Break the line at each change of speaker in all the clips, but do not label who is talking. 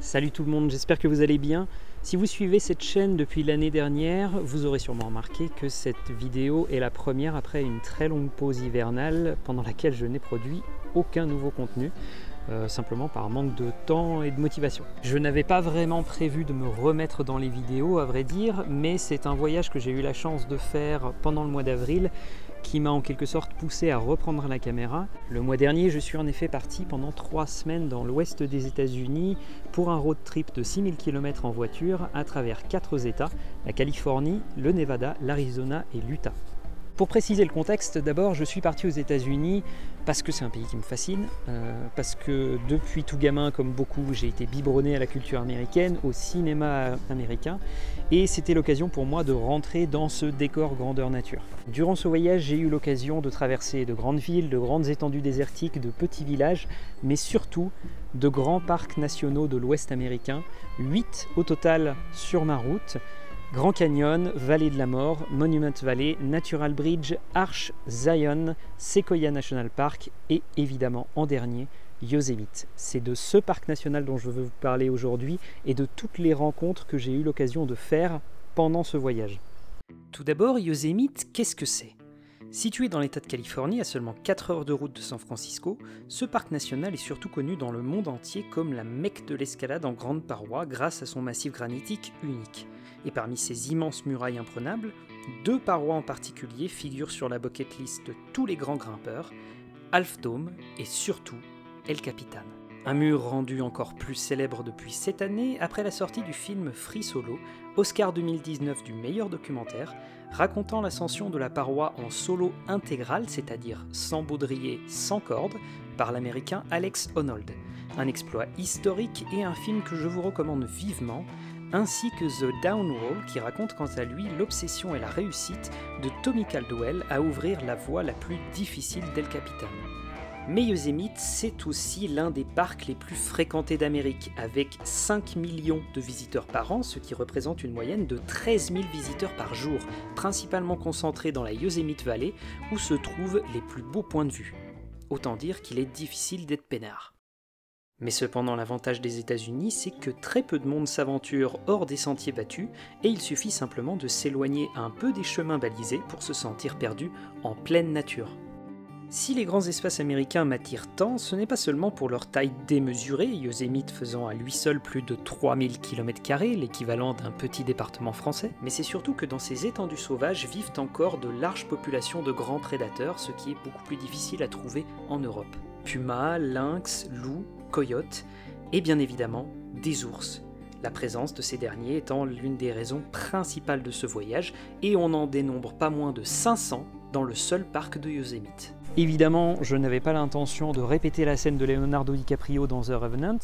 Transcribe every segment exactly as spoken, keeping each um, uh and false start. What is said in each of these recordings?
Salut tout le monde, j'espère que vous allez bien. Si vous suivez cette chaîne depuis l'année dernière, vous aurez sûrement remarqué que cette vidéo est la première après une très longue pause hivernale pendant laquelle je n'ai produit aucun nouveau contenu, euh, simplement par manque de temps et de motivation. Je n'avais pas vraiment prévu de me remettre dans les vidéos, à vrai dire, mais c'est un voyage que j'ai eu la chance de faire pendant le mois d'avril qui m'a en quelque sorte poussé à reprendre la caméra. Le mois dernier, je suis en effet parti pendant trois semaines dans l'ouest des États-Unis pour un road trip de six mille kilomètres en voiture à travers quatre États, la Californie, le Nevada, l'Arizona et l'Utah. Pour préciser le contexte, d'abord je suis parti aux États-Unis parce que c'est un pays qui me fascine, euh, parce que depuis tout gamin, comme beaucoup, j'ai été biberonné à la culture américaine, au cinéma américain, et c'était l'occasion pour moi de rentrer dans ce décor grandeur nature. Durant ce voyage, j'ai eu l'occasion de traverser de grandes villes, de grandes étendues désertiques, de petits villages, mais surtout de grands parcs nationaux de l'Ouest américain, huit au total sur ma route. Grand Canyon, Vallée de la Mort, Monument Valley, Natural Bridge, Arch, Zion, Sequoia National Park et évidemment en dernier, Yosemite. C'est de ce parc national dont je veux vous parler aujourd'hui et de toutes les rencontres que j'ai eu l'occasion de faire pendant ce voyage. Tout d'abord, Yosemite, qu'est-ce que c'est ? Situé dans l'État de Californie, à seulement quatre heures de route de San Francisco, ce parc national est surtout connu dans le monde entier comme la Mecque de l'escalade en grande paroi grâce à son massif granitique unique. Et parmi ces immenses murailles imprenables, deux parois en particulier figurent sur la bucket list de tous les grands grimpeurs, Half Dome et surtout El Capitan. Un mur rendu encore plus célèbre depuis cette année après la sortie du film Free Solo, Oscar deux mille dix-neuf du meilleur documentaire, racontant l'ascension de la paroi en solo intégral, c'est-à-dire sans baudrier, sans corde, par l'américain Alex Honnold. Un exploit historique et un film que je vous recommande vivement, ainsi que The Downwall qui raconte quant à lui l'obsession et la réussite de Tommy Caldwell à ouvrir la voie la plus difficile d'El Capitan. Mais Yosemite, c'est aussi l'un des parcs les plus fréquentés d'Amérique, avec cinq millions de visiteurs par an, ce qui représente une moyenne de treize mille visiteurs par jour, principalement concentrés dans la Yosemite Valley, où se trouvent les plus beaux points de vue. Autant dire qu'il est difficile d'être peinard. Mais cependant, l'avantage des États-Unis, c'est que très peu de monde s'aventure hors des sentiers battus, et il suffit simplement de s'éloigner un peu des chemins balisés pour se sentir perdu en pleine nature. Si les grands espaces américains m'attirent tant, ce n'est pas seulement pour leur taille démesurée, Yosemite faisant à lui seul plus de trois mille kilomètres carrés, l'équivalent d'un petit département français, mais c'est surtout que dans ces étendues sauvages vivent encore de larges populations de grands prédateurs, ce qui est beaucoup plus difficile à trouver en Europe. Pumas, lynx, loups, coyotes, et bien évidemment des ours. La présence de ces derniers étant l'une des raisons principales de ce voyage, et on en dénombre pas moins de cinq cents dans le seul parc de Yosemite. Évidemment, je n'avais pas l'intention de répéter la scène de Leonardo DiCaprio dans The Revenant.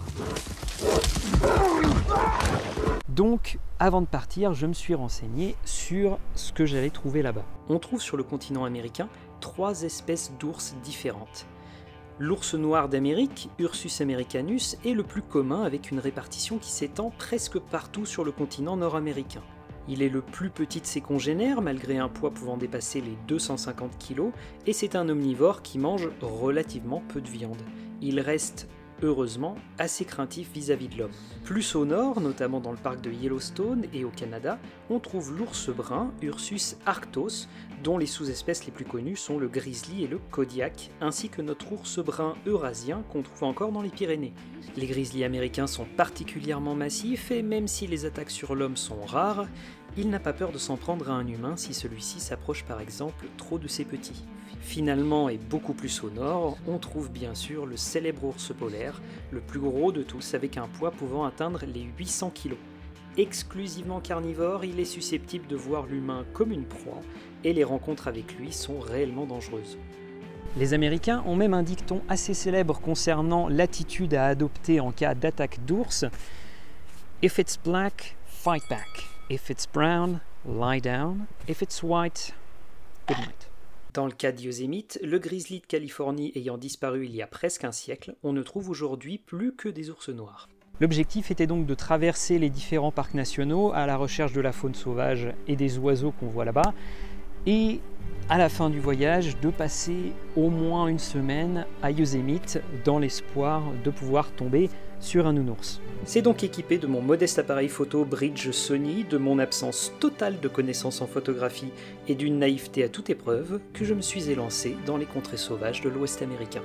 Donc, avant de partir, je me suis renseigné sur ce que j'allais trouver là-bas. On trouve sur le continent américain trois espèces d'ours différentes. L'ours noir d'Amérique, Ursus americanus, est le plus commun avec une répartition qui s'étend presque partout sur le continent nord-américain. Il est le plus petit de ses congénères, malgré un poids pouvant dépasser les deux cent cinquante kilos, et c'est un omnivore qui mange relativement peu de viande. Il reste, heureusement, assez craintif vis-à-vis de l'homme. Plus au nord, notamment dans le parc de Yellowstone et au Canada, on trouve l'ours brun, Ursus arctos, dont les sous-espèces les plus connues sont le grizzly et le kodiak, ainsi que notre ours brun eurasien qu'on trouve encore dans les Pyrénées. Les grizzlys américains sont particulièrement massifs et même si les attaques sur l'homme sont rares, il n'a pas peur de s'en prendre à un humain si celui-ci s'approche par exemple trop de ses petits. Finalement et beaucoup plus au nord, on trouve bien sûr le célèbre ours polaire, le plus gros de tous avec un poids pouvant atteindre les huit cents kilos. Exclusivement carnivore, il est susceptible de voir l'humain comme une proie et les rencontres avec lui sont réellement dangereuses. Les Américains ont même un dicton assez célèbre concernant l'attitude à adopter en cas d'attaque d'ours. If it's black, fight back. If it's brown, lie down. If it's white, good night. Dans le cas de Yosemite, le grizzly de Californie ayant disparu il y a presque un siècle, on ne trouve aujourd'hui plus que des ours noirs. L'objectif était donc de traverser les différents parcs nationaux à la recherche de la faune sauvage et des oiseaux qu'on voit là-bas, et à la fin du voyage de passer au moins une semaine à Yosemite dans l'espoir de pouvoir tomber sur un nounours. C'est donc équipé de mon modeste appareil photo Bridge Sony, de mon absence totale de connaissances en photographie et d'une naïveté à toute épreuve que je me suis élancé dans les contrées sauvages de l'Ouest américain.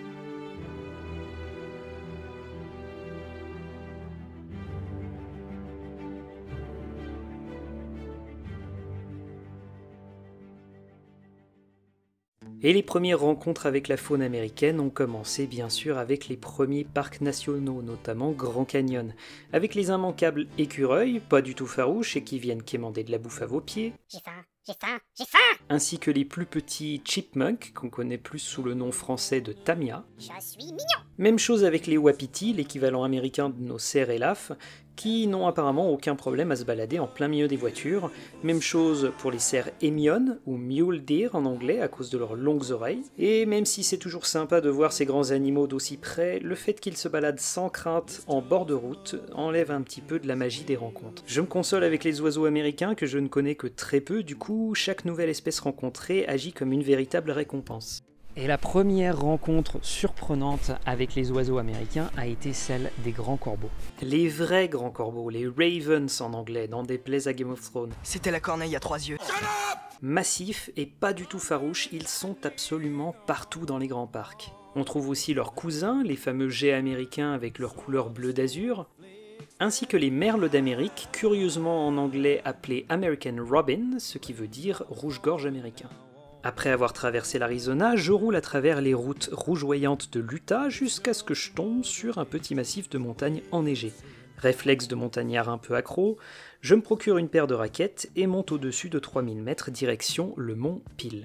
Et les premières rencontres avec la faune américaine ont commencé bien sûr avec les premiers parcs nationaux, notamment Grand Canyon, avec les immanquables écureuils, pas du tout farouches et qui viennent quémander de la bouffe à vos pieds,
J'ai faim, j'ai faim, j'ai faim.
ainsi que les plus petits chipmunks, qu'on connaît plus sous le nom français de tamia.
Je suis mignon.
Même chose avec les wapitis, l'équivalent américain de nos cerfs et lafs, qui n'ont apparemment aucun problème à se balader en plein milieu des voitures. Même chose pour les cerfs émiones, ou mule deer en anglais, à cause de leurs longues oreilles. Et même si c'est toujours sympa de voir ces grands animaux d'aussi près, le fait qu'ils se baladent sans crainte en bord de route enlève un petit peu de la magie des rencontres. Je me console avec les oiseaux américains que je ne connais que très peu, du coup chaque nouvelle espèce rencontrée agit comme une véritable récompense. Et la première rencontre surprenante avec les oiseaux américains a été celle des grands corbeaux. Les vrais grands corbeaux, les ravens en anglais, n'en déplaise à Game of Thrones.
C'était la corneille à trois yeux.
Massifs et pas du tout farouches, ils sont absolument partout dans les grands parcs. On trouve aussi leurs cousins, les fameux geais américains avec leur couleur bleu d'azur, ainsi que les merles d'Amérique, curieusement en anglais appelés American Robin, ce qui veut dire rouge-gorge américain. Après avoir traversé l'Arizona, je roule à travers les routes rougeoyantes de l'Utah jusqu'à ce que je tombe sur un petit massif de montagnes enneigées. Réflexe de montagnard un peu accro, je me procure une paire de raquettes et monte au-dessus de trois mille mètres direction le mont Peel.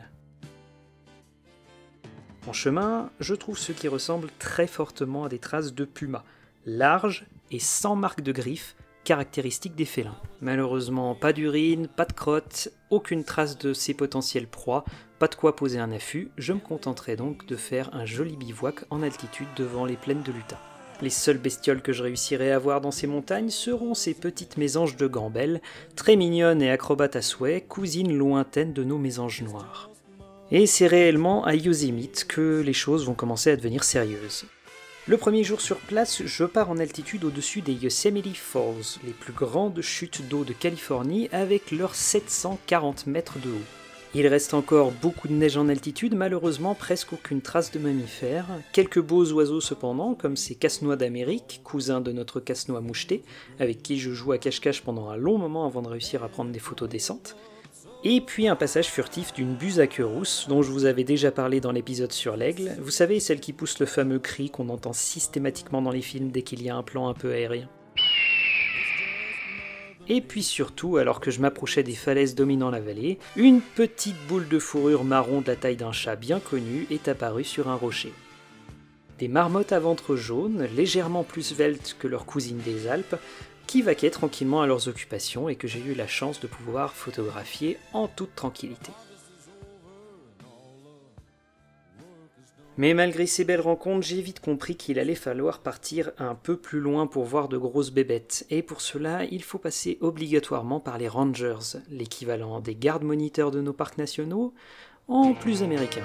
En chemin, je trouve ce qui ressemble très fortement à des traces de pumas, larges et sans marque de griffes, caractéristiques des félins. Malheureusement, pas d'urine, pas de crotte, aucune trace de ces potentielles proies, pas de quoi poser un affût, je me contenterai donc de faire un joli bivouac en altitude devant les plaines de l'Utah. Les seules bestioles que je réussirai à voir dans ces montagnes seront ces petites mésanges de gambelle, très mignonnes et acrobates à souhait, cousines lointaines de nos mésanges noirs. Et c'est réellement à Yosemite que les choses vont commencer à devenir sérieuses. Le premier jour sur place, je pars en altitude au-dessus des Yosemite Falls, les plus grandes chutes d'eau de Californie avec leurs sept cent quarante mètres de haut. Il reste encore beaucoup de neige en altitude, malheureusement presque aucune trace de mammifères, quelques beaux oiseaux cependant, comme ces casse-noix d'Amérique, cousins de notre casse-noix moucheté, avec qui je joue à cache-cache pendant un long moment avant de réussir à prendre des photos décentes. Et puis un passage furtif d'une buse à queue rousse, dont je vous avais déjà parlé dans l'épisode sur l'aigle, vous savez, celle qui pousse le fameux cri qu'on entend systématiquement dans les films dès qu'il y a un plan un peu aérien. Et puis surtout, alors que je m'approchais des falaises dominant la vallée, une petite boule de fourrure marron de la taille d'un chat bien connu est apparue sur un rocher. Des marmottes à ventre jaune, légèrement plus sveltes que leurs cousines des Alpes, qui vaquaient tranquillement à leurs occupations et que j'ai eu la chance de pouvoir photographier en toute tranquillité. Mais malgré ces belles rencontres, j'ai vite compris qu'il allait falloir partir un peu plus loin pour voir de grosses bébêtes, et pour cela, il faut passer obligatoirement par les rangers, l'équivalent des gardes-moniteurs de nos parcs nationaux, en plus américain.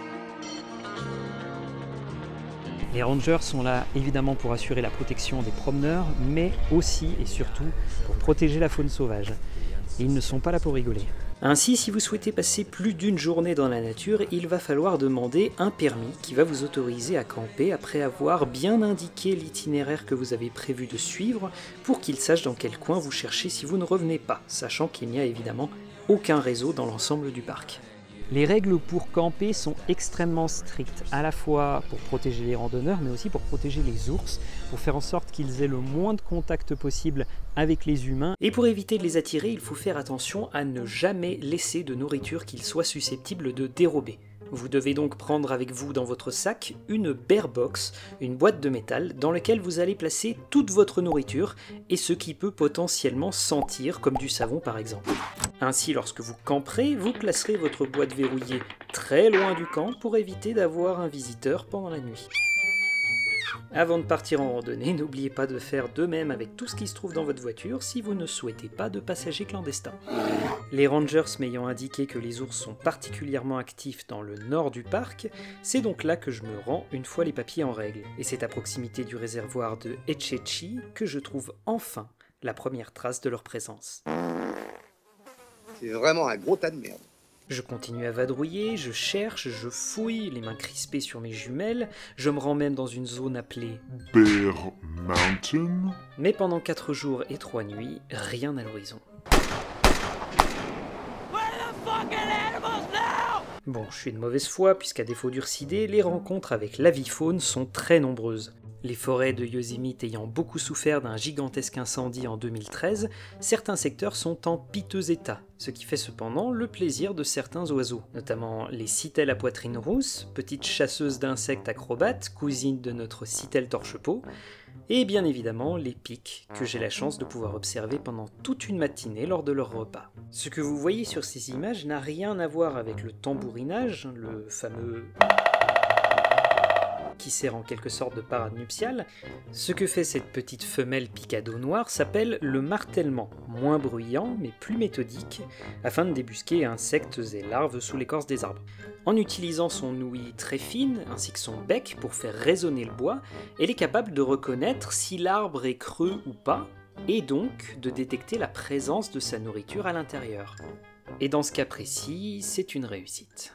Les rangers sont là évidemment pour assurer la protection des promeneurs, mais aussi et surtout pour protéger la faune sauvage. Et ils ne sont pas là pour rigoler. Ainsi, si vous souhaitez passer plus d'une journée dans la nature, il va falloir demander un permis qui va vous autoriser à camper après avoir bien indiqué l'itinéraire que vous avez prévu de suivre pour qu'il sache dans quel coin vous cherchez si vous ne revenez pas, sachant qu'il n'y a évidemment aucun réseau dans l'ensemble du parc. Les règles pour camper sont extrêmement strictes, à la fois pour protéger les randonneurs, mais aussi pour protéger les ours, pour faire en sorte qu'ils aient le moins de contact possible avec les humains. Et pour éviter de les attirer, il faut faire attention à ne jamais laisser de nourriture qu'ils soient susceptibles de dérober. Vous devez donc prendre avec vous dans votre sac une bear box, une boîte de métal dans laquelle vous allez placer toute votre nourriture et ce qui peut potentiellement sentir, comme du savon par exemple. Ainsi, lorsque vous camperez, vous placerez votre boîte verrouillée très loin du camp pour éviter d'avoir un visiteur pendant la nuit. Avant de partir en randonnée, n'oubliez pas de faire de même avec tout ce qui se trouve dans votre voiture si vous ne souhaitez pas de passagers clandestins. Les rangers m'ayant indiqué que les ours sont particulièrement actifs dans le nord du parc, c'est donc là que je me rends une fois les papiers en règle. Et c'est à proximité du réservoir de Etchechi que je trouve enfin la première trace de leur présence.
C'est vraiment un gros tas de merde.
Je continue à vadrouiller, je cherche, je fouille, les mains crispées sur mes jumelles, je me rends même dans une zone appelée
Bear Mountain.
Mais pendant quatre jours et trois nuits, rien à l'horizon. Bon, je suis de mauvaise foi, puisqu'à défaut d'ursidés, les rencontres avec l'avifaune sont très nombreuses. Les forêts de Yosemite ayant beaucoup souffert d'un gigantesque incendie en deux mille treize, certains secteurs sont en piteux état, ce qui fait cependant le plaisir de certains oiseaux, notamment les citelles à poitrine rousse, petites chasseuses d'insectes acrobates, cousines de notre citelle torche-peau, et bien évidemment les pics, que j'ai la chance de pouvoir observer pendant toute une matinée lors de leur repas. Ce que vous voyez sur ces images n'a rien à voir avec le tambourinage, le fameux qui sert en quelque sorte de parade nuptiale. Ce que fait cette petite femelle picado noire s'appelle le martèlement, moins bruyant mais plus méthodique, afin de débusquer insectes et larves sous l'écorce des arbres. En utilisant son ouïe très fine, ainsi que son bec pour faire résonner le bois, elle est capable de reconnaître si l'arbre est creux ou pas, et donc de détecter la présence de sa nourriture à l'intérieur. Et dans ce cas précis, c'est une réussite.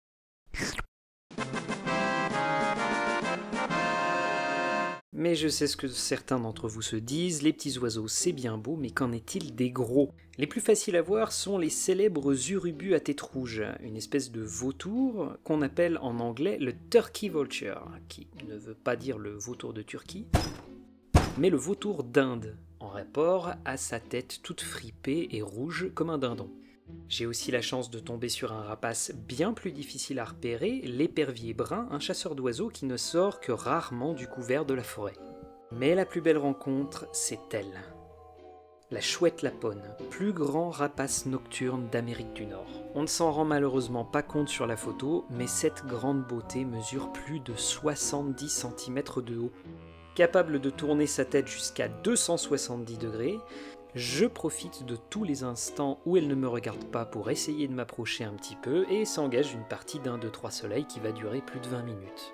Mais je sais ce que certains d'entre vous se disent, les petits oiseaux c'est bien beau, mais qu'en est-il des gros? Les plus faciles à voir sont les célèbres urubus à tête rouge, une espèce de vautour qu'on appelle en anglais le turkey vulture, qui ne veut pas dire le vautour de Turquie, mais le vautour d'Inde, en rapport à sa tête toute fripée et rouge comme un dindon. J'ai aussi la chance de tomber sur un rapace bien plus difficile à repérer, l'épervier brun, un chasseur d'oiseaux qui ne sort que rarement du couvert de la forêt. Mais la plus belle rencontre, c'est elle. La chouette lapone, plus grand rapace nocturne d'Amérique du Nord. On ne s'en rend malheureusement pas compte sur la photo, mais cette grande beauté mesure plus de soixante-dix centimètres de haut. Capable de tourner sa tête jusqu'à deux cent soixante-dix degrés, je profite de tous les instants où elle ne me regarde pas pour essayer de m'approcher un petit peu et s'engage une partie d'un deux trois soleils qui va durer plus de vingt minutes.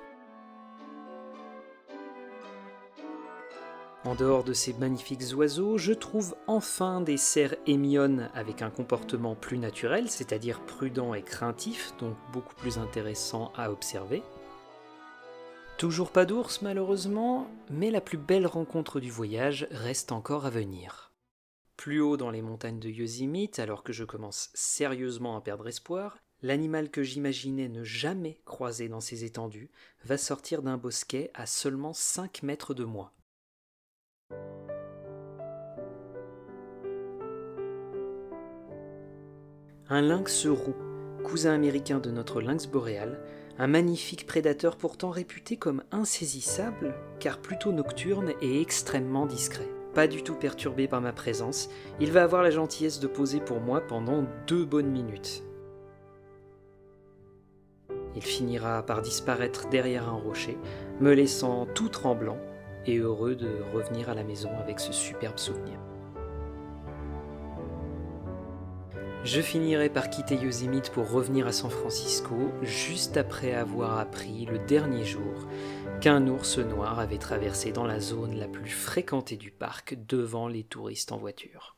En dehors de ces magnifiques oiseaux, je trouve enfin des cerfs hémionnes avec un comportement plus naturel, c'est-à-dire prudent et craintif, donc beaucoup plus intéressant à observer. Toujours pas d'ours malheureusement, mais la plus belle rencontre du voyage reste encore à venir. Plus haut dans les montagnes de Yosemite, alors que je commence sérieusement à perdre espoir, l'animal que j'imaginais ne jamais croiser dans ces étendues va sortir d'un bosquet à seulement cinq mètres de moi. Un lynx roux, cousin américain de notre lynx boréal, un magnifique prédateur pourtant réputé comme insaisissable, car plutôt nocturne et extrêmement discret. Pas du tout perturbé par ma présence, il va avoir la gentillesse de poser pour moi pendant deux bonnes minutes. Il finira par disparaître derrière un rocher, me laissant tout tremblant et heureux de revenir à la maison avec ce superbe souvenir. Je finirai par quitter Yosemite pour revenir à San Francisco, juste après avoir appris le dernier jour qu'un ours noir avait traversé dans la zone la plus fréquentée du parc devant les touristes en voiture.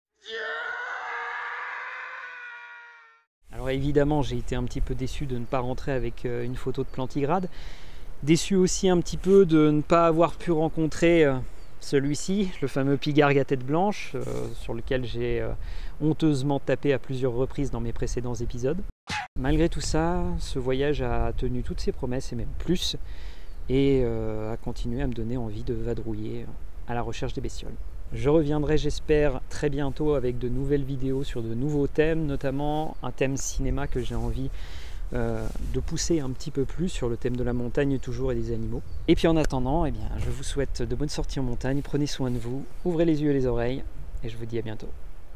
Alors évidemment, j'ai été un petit peu déçu de ne pas rentrer avec une photo de plantigrade. Déçu aussi un petit peu de ne pas avoir pu rencontrer celui-ci, le fameux pigargue à tête blanche, euh, sur lequel j'ai euh, honteusement tapé à plusieurs reprises dans mes précédents épisodes. Malgré tout ça, ce voyage a tenu toutes ses promesses et même plus, et euh, a continué à me donner envie de vadrouiller à la recherche des bestioles. Je reviendrai, j'espère, très bientôt avec de nouvelles vidéos sur de nouveaux thèmes, notamment un thème cinéma que j'ai envie euh, de pousser un petit peu plus sur le thème de la montagne toujours et des animaux. Et puis en attendant, eh bien, je vous souhaite de bonnes sorties en montagne, prenez soin de vous, ouvrez les yeux et les oreilles, et je vous dis à bientôt.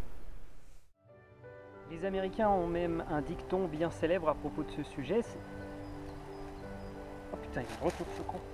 Les Américains ont même un dicton bien célèbre à propos de ce sujet. Oh putain, il y a un retour de ce con.